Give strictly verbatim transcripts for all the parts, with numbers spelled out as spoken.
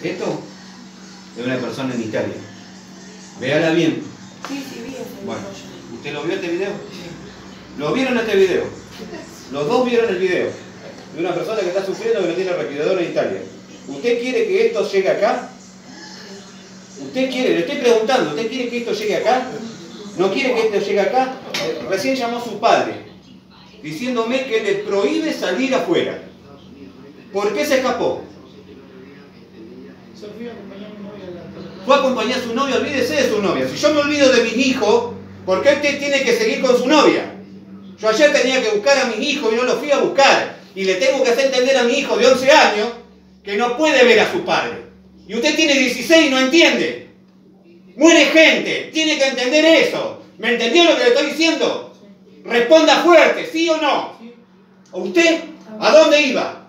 Esto es una persona en Italia. Véala bien. Sí, sí, vi ese Bueno, video. ¿usted lo vio este video? ¿Lo vieron este video? Los dos vieron el video. De una persona que está sufriendo que no tiene respirador en Italia. ¿Usted quiere que esto llegue acá? ¿Usted quiere? Le estoy preguntando, ¿usted quiere que esto llegue acá? ¿No quiere que esto llegue acá? Eh, Recién llamó a su padre, diciéndome que le prohíbe salir afuera. ¿Por qué se escapó? Fue a acompañar a su novia, olvídese de su novia. Si yo me olvido de mi hijo, ¿por qué usted tiene que seguir con su novia? Yo ayer tenía que buscar a mi hijo y no lo fui a buscar. Y le tengo que hacer entender a mi hijo de once años que no puede ver a su padre. Y usted tiene dieciséis y no entiende. Muere gente, tiene que entender eso. ¿Me entendió lo que le estoy diciendo? Responda fuerte, ¿sí o no? ¿Usted a dónde iba?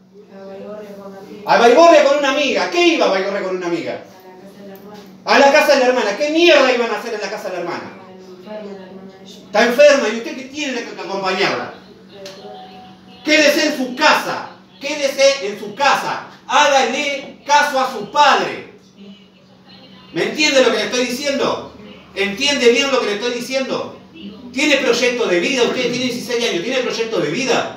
A Baigorria con una amiga. ¿Qué iba a Baigorria con una amiga? A la casa de la hermana. ¿Qué mierda iban a hacer en la casa de la hermana? Está enferma y usted que tiene que acompañarla. Quédese en su casa. Quédese en su casa. Hágale caso a su padre. ¿Me entiende lo que le estoy diciendo? ¿Entiende bien lo que le estoy diciendo? ¿Tiene proyecto de vida? Usted tiene dieciséis años. ¿Tiene proyecto de vida?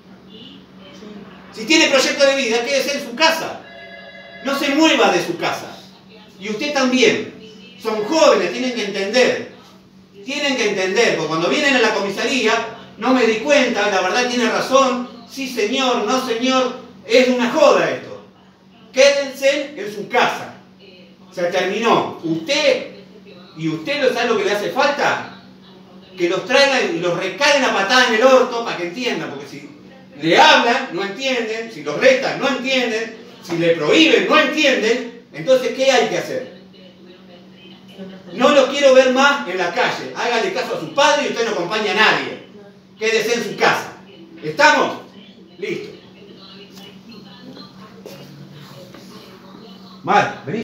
Si tiene proyecto de vida, quédese en su casa. No se mueva de su casa. Y usted también. Son jóvenes, tienen que entender. Tienen que entender, porque cuando vienen a la comisaría, no me di cuenta, la verdad tiene razón. Sí señor, no señor, es una joda esto. Quédense en su casa. Se terminó. Usted, y usted lo sabe lo que le hace falta, que los traigan y los recaen a patada en el orto para que entiendan, porque si le hablan, no entienden, si los retan, no entienden, si le prohíben, no entienden, entonces ¿qué hay que hacer? No los quiero ver más en la calle. Hágale caso a su padre y usted no acompaña a nadie. Quédese en su casa. ¿Estamos? Listo. Mar, vení.